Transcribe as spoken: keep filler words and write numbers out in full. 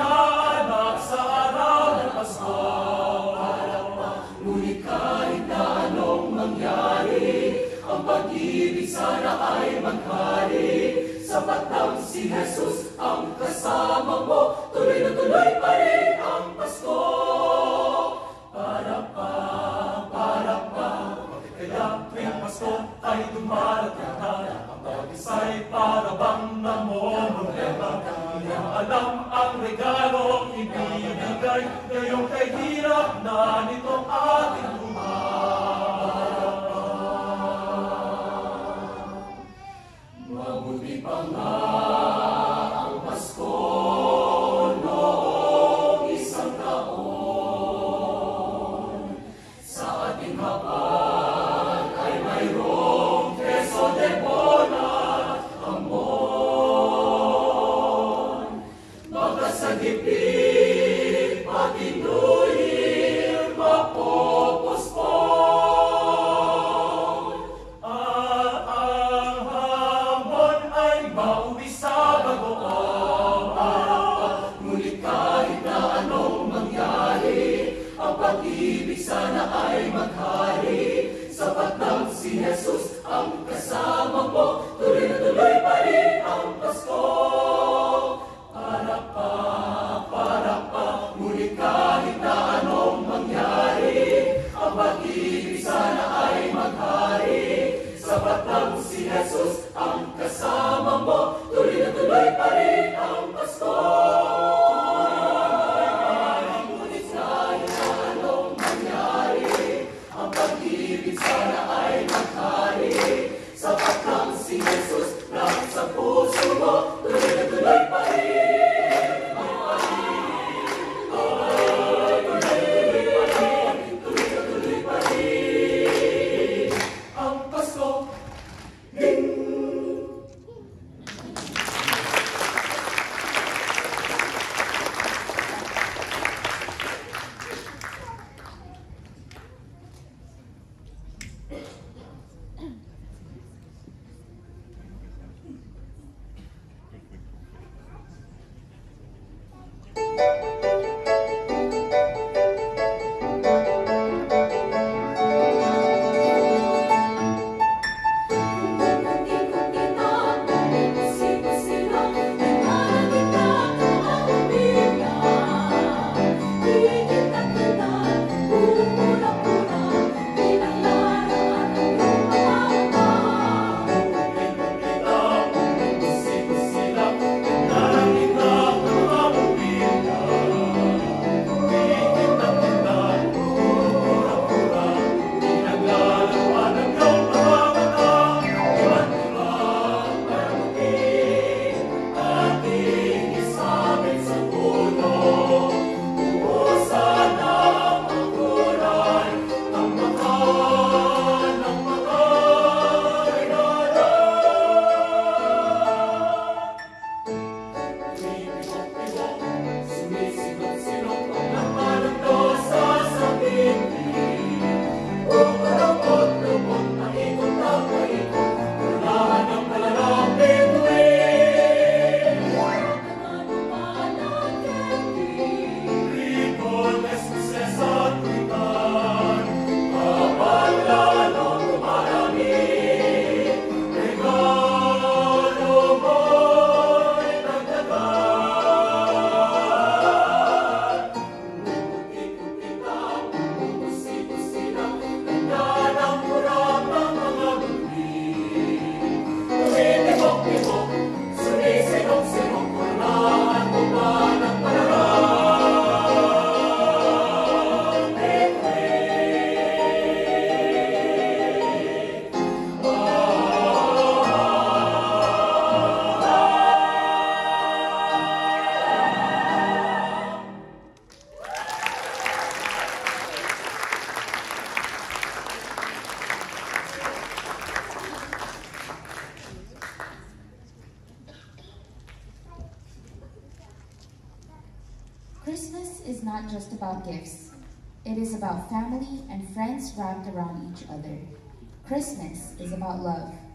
pinanganak sa araw ng Pasko. Ngunit kahit na anong mangyari, ang pag-ibig sana ay maghari. Sapat lang si Jesus ang kasama mo, tuloy na tuloy pa rin ang Pasko. Para pa, para pa, kaya tuwing Pasko ay dumarating na. Ang bawat isa'y para bang namomroblema. Hindi mo alam ang regalong ibibigay, ngayong kay hirap na nitong ating buhay. Mabuti pa nga ang Pasko noong isang taon. Sa ating hapag ay mayroong keso de bona at hamon. Baka sa gipit pati New Year mapopospon. At ang hamon ay mauwi sa bagoong. Ngunit kahit na anong mangyari, ang pag-ibig sana ay maghari. Sapat lang si Jesus ang kasama mo, tuloy na tuloy pa rin ang Pasko. Para pa, para pa, ngunit kahit na anong mangyari, ang pag-ibig sana ay maghari. Sapat lang si Jesus ang kasama mo, tuloy na tuloy pa rin ang Pasko. Ngunit kahit na anong mangyari, ang pag-ibig sana ay maghari. Sapat lang si Jesus lang sa puso mo, tuloy na tuloy pa rin. Christmas is not just about gifts. It is about family and friends wrapped around each other. Christmas is about love.